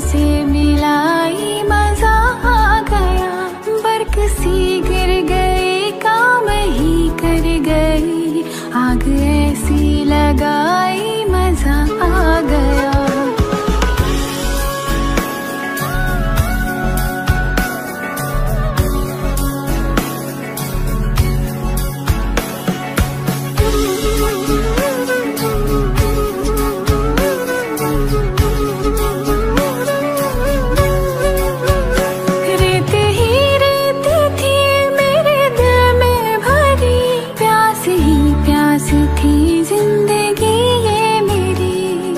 से मिलाई मजा आ गया, बरकसी गिर गई काम ही कर गई, आग ऐसी लगाई मजा आ गया। थी जिंदगी ये मेरी,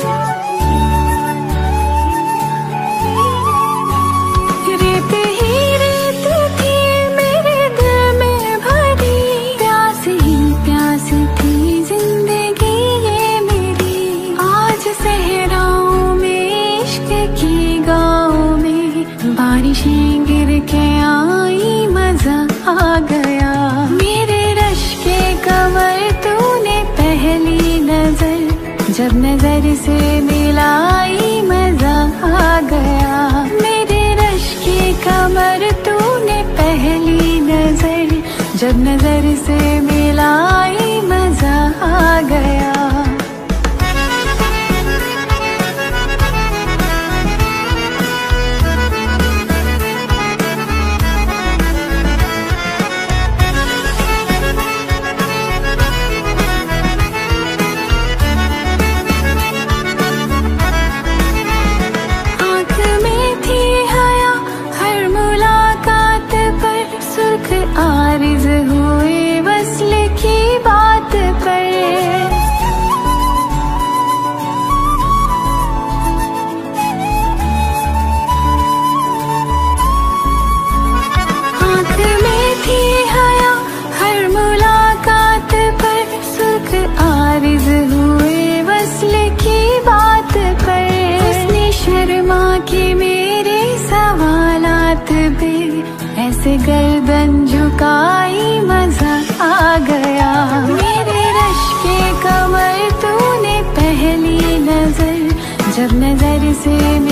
रेत ही रेत थी मेरे दिल में भरी, प्यास ही प्यास थी जिंदगी ये मेरी। आज सहराओं में इश्क की गाँव में बारिशें गिर के आई मजा आ गया। मेरे रश के कमर पहली नजर जब नजर से मिलाई मजा आ गया। मेरे रश की कमर तूने पहली नजर जब नजर से मिलाई मजा आ गया। आरिज़ हुए वस्ल की बात पर, आँख में थी हया हर मुलाकात पर, सुख आरिज़ हुए वस्ल की बात पर। उसने शर्मा के मेरे सवालात पे ऐसे गर्दन झुकाई मजा आ गया। मेरे रश के कमर तूने पहली नजर जब नजर से